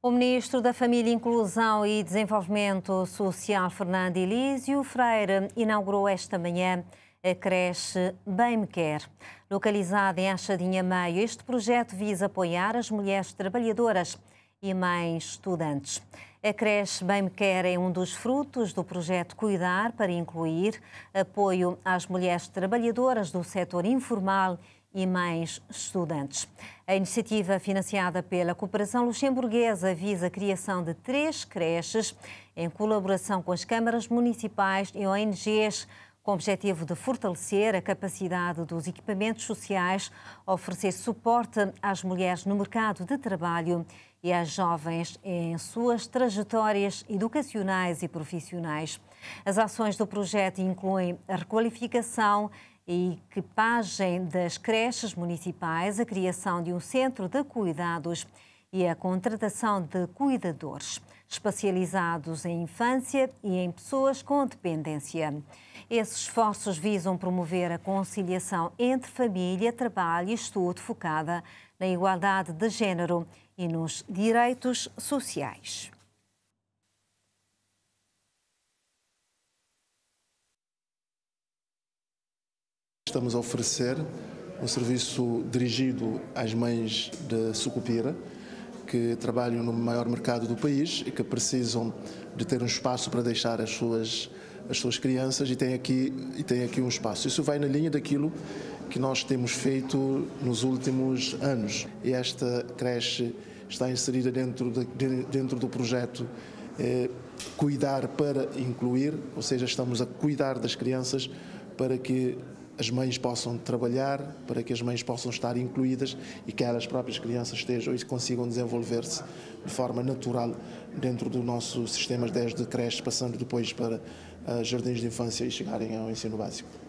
O Ministro da Família, Inclusão e Desenvolvimento Social, Fernando Elísio Freire, inaugurou esta manhã a creche Bem Me Quer. Localizada em Achadinha Meio, este projeto visa apoiar as mulheres trabalhadoras e mães estudantes. A creche Bem Me Quer é um dos frutos do projeto Cuidar para Incluir, apoio às mulheres trabalhadoras do setor informal e mães estudantes. A iniciativa, financiada pela Cooperação Luxemburguesa, visa a criação de 3 creches em colaboração com as câmaras municipais e ONGs, com o objetivo de fortalecer a capacidade dos equipamentos sociais, oferecer suporte às mulheres no mercado de trabalho e às jovens em suas trajetórias educacionais e profissionais. As ações do projeto incluem a requalificação e equipagem das creches municipais, a criação de um centro de cuidados e a contratação de cuidadores especializados em infância e em pessoas com dependência. Esses esforços visam promover a conciliação entre família, trabalho e estudo focada na igualdade de género e nos direitos sociais. Estamos a oferecer um serviço dirigido às mães de Sucupira, que trabalham no maior mercado do país e que precisam de ter um espaço para deixar as suas crianças e tem aqui um espaço. Isso vai na linha daquilo que nós temos feito nos últimos anos. E esta creche está inserida dentro do projeto Cuidar para Incluir, ou seja, estamos a cuidar das crianças para que as mães possam trabalhar, para que as mães possam estar incluídas e que elas próprias crianças estejam e consigam desenvolver-se de forma natural dentro do nosso sistema, desde creche, passando depois para jardins de infância e chegarem ao ensino básico.